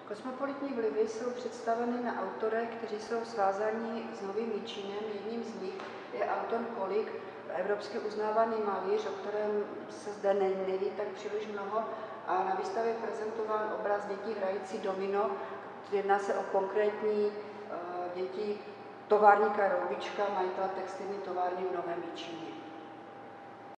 Kosmopolitní vlivy jsou představeny na autorech, kteří jsou svázáni s Novým Jičínem. Jedním z nich je Anton Kolik, evropsky uznávaný malíř, o kterém se zde neví tak příliš mnoho, a na výstavě je prezentován obraz dětí hrající domino. Jedná se o konkrétní děti továrníka Roubička, majitele textilní továrny v Novém Jičíně.